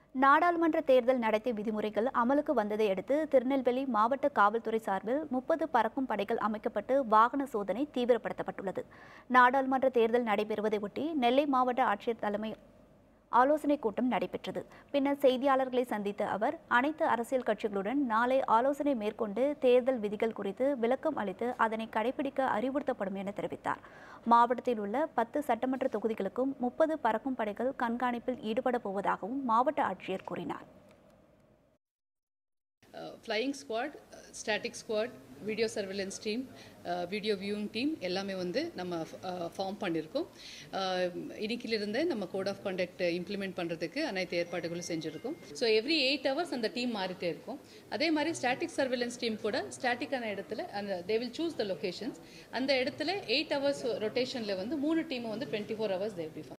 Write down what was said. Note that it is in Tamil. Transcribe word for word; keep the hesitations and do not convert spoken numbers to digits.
நாடாளுமன்ற தேர்தல் நடத்தை விதிமுறைகள் அமலுக்கு வந்ததை அடுத்து திருநெல்வேலி மாவட்ட காவல்துறை சார்பில் முப்பது பறக்கும் படைகள் அமைக்கப்பட்டு வாகன சோதனை தீவிரப்படுத்தப்பட்டுள்ளது. நாடாளுமன்ற தேர்தல் நடைபெறுவதை ஒட்டி நெல்லை மாவட்ட ஆட்சியர் தலைமை ஆலோசனைக் கூட்டம் நடைபெற்றது. பின்னர் செய்தியாளர்களை சந்தித்த அவர், அனைத்து அரசியல் கட்சிகளுடன் நாளை ஆலோசனை மேற்கொண்டு தேர்தல் விதிகள் குறித்து விளக்கம் அளித்து அதனை கடைபிடிக்க அறிவுறுத்தப்படும் என தெரிவித்தார். மாவட்டத்தில் உள்ள பத்து சட்டமன்ற தொகுதிகளுக்கும் முப்பது பறக்கும் படைகள் கண்காணிப்பில் ஈடுபட போவதாகவும் மாவட்ட ஆட்சியர் கூறினார். Flying squad, static squad, video surveillance team, video viewing team எல்லாமே வந்து நம்ம ஃபார்ம் பண்ணியிருக்கோம். இன்னைக்கிலிருந்தே நம்ம கோட் ஆஃப் கான்டக்ட் இம்ப்ளிமெண்ட் பண்ணுறதுக்கு அனைத்து ஏற்பாடுகளும் செஞ்சுருக்கோம். ஸோ எவ்ரி எயிட் ஹவர்ஸ் அந்த டீம் மாறிட்டே இருக்கும். அதே மாதிரி ஸ்டாட்டிக் சர்வேலன்ஸ் டீம் கூட ஸ்டாட்டிக்கான இடத்துல அந்த they will choose the locations. அந்த இடத்துல எயிட் ஹவர்ஸ் ரொட்டேஷனில் வந்து மூணு டீமை வந்து twenty four hours they will B